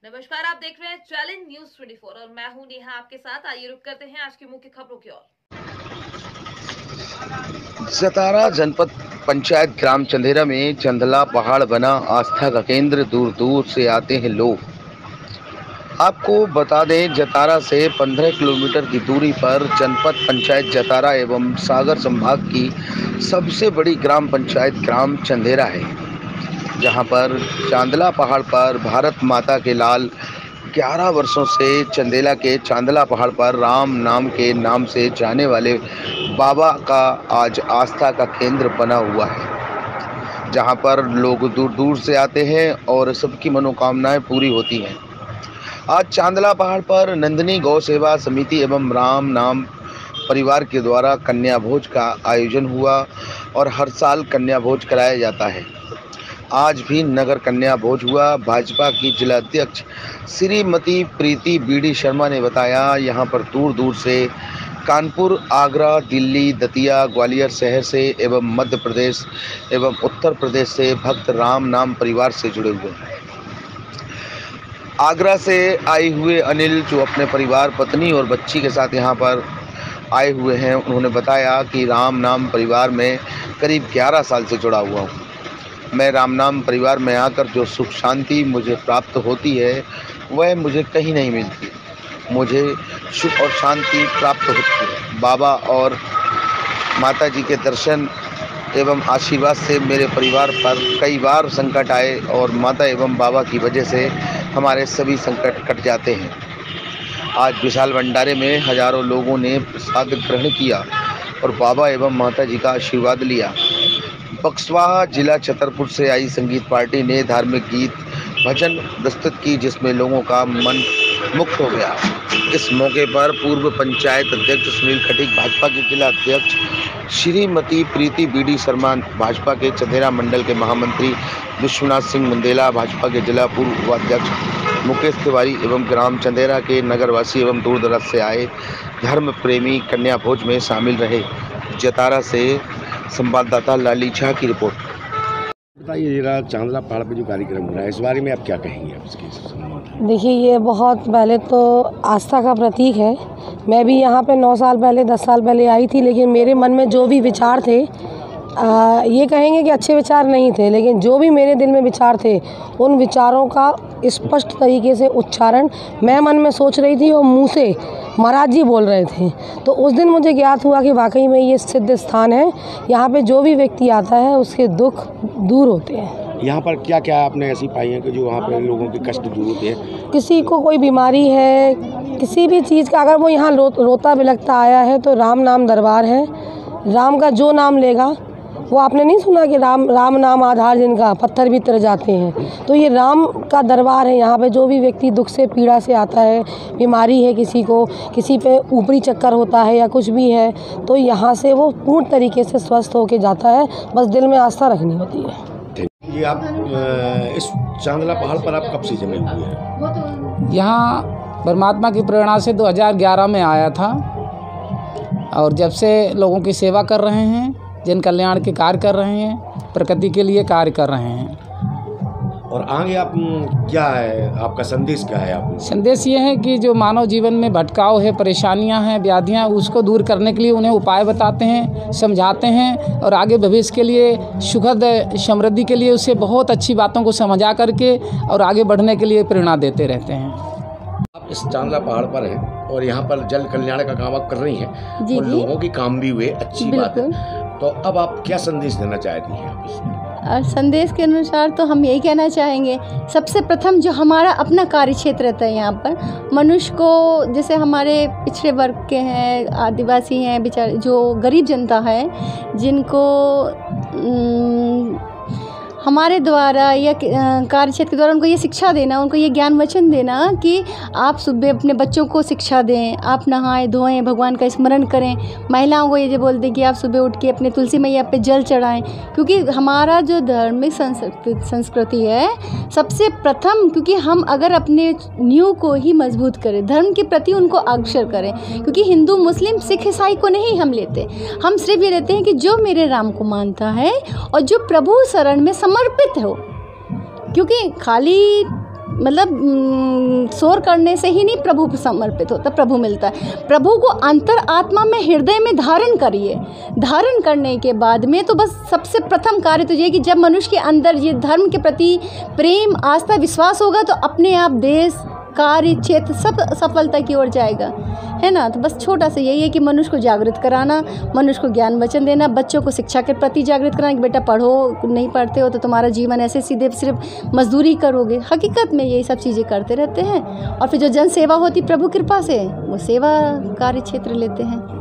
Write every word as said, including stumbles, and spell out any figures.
नमस्कार, आप देख रहे हैं चैलेंज न्यूज चौबीस और मैं हूं नेहा आपके साथ। आइए रुक करते हैं आज की मुख्य खबरों की ओर। जतारा जनपद पंचायत ग्राम चंदेरा में चंदला पहाड़ बना आस्था का केंद्र। दूर दूर से आते हैं लोग। आपको बता दें, जतारा से पंद्रह किलोमीटर की दूरी पर जनपद पंचायत जतारा एवं सागर संभाग की सबसे बड़ी ग्राम पंचायत ग्राम चंदेरा है, जहां पर चांदला पहाड़ पर भारत माता के लाल ग्यारह वर्षों से चंदेला के चांदला पहाड़ पर राम नाम के नाम से जाने वाले बाबा का आज आस्था का केंद्र बना हुआ है, जहां पर लोग दूर दूर से आते हैं और सबकी मनोकामनाएं पूरी होती हैं। आज चांदला पहाड़ पर नंदिनी गौ सेवा समिति एवं राम नाम परिवार के द्वारा कन्या भोज का आयोजन हुआ और हर साल कन्या भोज कराया जाता है। आज भी नगर कन्या भोज हुआ। भाजपा की जिला अध्यक्ष श्रीमती प्रीति बीडी शर्मा ने बताया, यहां पर दूर दूर से कानपुर, आगरा, दिल्ली, दतिया, ग्वालियर शहर से एवं मध्य प्रदेश एवं उत्तर प्रदेश से भक्त राम नाम परिवार से जुड़े हुए हैं। आगरा से आए हुए अनिल, जो अपने परिवार, पत्नी और बच्ची के साथ यहाँ पर आए हुए हैं, उन्होंने बताया कि राम नाम परिवार में करीब ग्यारह साल से जुड़ा हुआ हूँ। मैं राम नाम परिवार में आकर जो सुख शांति मुझे प्राप्त होती है वह मुझे कहीं नहीं मिलती। मुझे सुख और शांति प्राप्त होती है। बाबा और माता जी के दर्शन एवं आशीर्वाद से मेरे परिवार पर कई बार संकट आए और माता एवं बाबा की वजह से हमारे सभी संकट कट जाते हैं। आज विशाल भंडारे में हजारों लोगों ने प्रसाद ग्रहण किया और बाबा एवं माता जी का आशीर्वाद लिया। बक्सवाहा जिला छतरपुर से आई संगीत पार्टी ने धार्मिक गीत भजन प्रस्तुत की, जिसमें लोगों का मन मुक्त हो गया। इस मौके पर पूर्व पंचायत अध्यक्ष सुनील खटीक, भाजपा के जिला अध्यक्ष श्रीमती प्रीति बीडी शर्मा, भाजपा के चंदेरा मंडल के महामंत्री विश्वनाथ सिंह मंदेला, भाजपा के जिला पूर्व उपाध्यक्ष मुकेश तिवारी एवं ग्राम चंदेरा के नगरवासी एवं दूर दराज से आए धर्म प्रेमी कन्या भोज में शामिल रहे। जतारा से संवाददाता लाली झा की रिपोर्ट। बताइए जरा, चांदला पहाड़ पे जो कार्यक्रम हो रहा है, इस बारे में आप क्या कहेंगे? आप इसके देखिए, ये बहुत पहले तो आस्था का प्रतीक है। मैं भी यहाँ पे नौ साल पहले दस साल पहले आई थी, लेकिन मेरे मन में जो भी विचार थे, आ, ये कहेंगे कि अच्छे विचार नहीं थे, लेकिन जो भी मेरे दिल में विचार थे उन विचारों का स्पष्ट तरीके से उच्चारण मैं मन में सोच रही थी और मुंह से महाराज जी बोल रहे थे। तो उस दिन मुझे ज्ञात हुआ कि वाकई में ये सिद्ध स्थान है। यहाँ पे जो भी व्यक्ति आता है उसके दुख दूर होते हैं। यहाँ पर क्या क्या आपने ऐसी पाई हैं कि जो वहाँ पर लोगों के कष्ट दूर होते हैं? किसी को कोई बीमारी है, किसी भी चीज़ का, अगर वो यहाँ रो, रोता बिलखता आया है तो राम नाम दरबार है। राम का जो नाम लेगा, वो आपने नहीं सुना कि राम राम नाम आधार जिनका पत्थर भी तर जाते हैं। तो ये राम का दरबार है। यहाँ पे जो भी व्यक्ति दुख से पीड़ा से आता है, बीमारी है किसी को, किसी पे ऊपरी चक्कर होता है या कुछ भी है, तो यहाँ से वो पूर्ण तरीके से स्वस्थ होके जाता है। बस दिल में आस्था रखनी होती है। ये आप इस चांदला पहाड़ पर आप कब से जमे हुए हैं? यहाँ परमात्मा की प्रेरणा से दो हज़ार ग्यारह में आया था और जब से लोगों की सेवा कर रहे हैं, जन कल्याण के कार्य कर रहे हैं, प्रकृति के लिए कार्य कर रहे हैं। और आगे आप क्या है, आपका संदेश क्या है? आप संदेश ये है कि जो मानव जीवन में भटकाव है, परेशानियां हैं, व्याधियां, उसको दूर करने के लिए उन्हें उपाय बताते हैं, समझाते हैं और आगे भविष्य के लिए, सुखद समृद्धि के लिए उसे बहुत अच्छी बातों को समझा करके और आगे बढ़ने के लिए प्रेरणा देते रहते हैं। आप इस चांदला पहाड़ पर हैं और यहाँ पर जल कल्याण का काम आप कर रही हैं जी, और जी। लोगों की काम भी हुए, अच्छी बात है। तो अब आप क्या संदेश देना चाहती हैं आप इसमें? और संदेश के अनुसार तो हम यही कहना चाहेंगे, सबसे प्रथम जो हमारा अपना कार्य क्षेत्र रहता है यहाँ पर, मनुष्य को, जैसे हमारे पिछड़े वर्ग के हैं, आदिवासी हैं, बेचारे जो गरीब जनता है, जिनको हमारे द्वारा या कार्य क्षेत्र के द्वारा उनको ये शिक्षा देना, उनको ये ज्ञान वचन देना कि आप सुबह अपने बच्चों को शिक्षा दें, आप नहाएं धोएं, भगवान का स्मरण करें। महिलाओं को ये जो बोलते हैं कि आप सुबह उठ के अपने तुलसी मैया पे जल चढ़ाएं, क्योंकि हमारा जो धार्मिक संस्कृति है सबसे प्रथम, क्योंकि हम अगर अपने नींव को ही मजबूत करें, धर्म के प्रति उनको अग्रसर करें, क्योंकि हिंदू मुस्लिम सिख ईसाई को नहीं हम लेते, हम सिर्फ ये लेते हैं कि जो मेरे राम को मानता है और जो प्रभु शरण में समर्पित हो। क्योंकि खाली मतलब शोर करने से ही नहीं प्रभु को समर्पित होता, प्रभु मिलता है। प्रभु को अंतर आत्मा में हृदय में धारण करिए। धारण करने के बाद में तो बस सबसे प्रथम कार्य तो ये कि जब मनुष्य के अंदर ये धर्म के प्रति प्रेम, आस्था, विश्वास होगा तो अपने आप देश, कार्य क्षेत्र सब सफलता की ओर जाएगा, है ना। तो बस छोटा सा यही है कि मनुष्य को जागृत कराना, मनुष्य को ज्ञान वचन देना, बच्चों को शिक्षा के प्रति जागृत कराना कि बेटा पढ़ो, नहीं पढ़ते हो तो तुम्हारा जीवन ऐसे सीधे सिर्फ मजदूरी करोगे। हकीकत में यही सब चीज़ें करते रहते हैं और फिर जो जन सेवा होती प्रभु कृपा से वो सेवा कार्य क्षेत्र लेते हैं।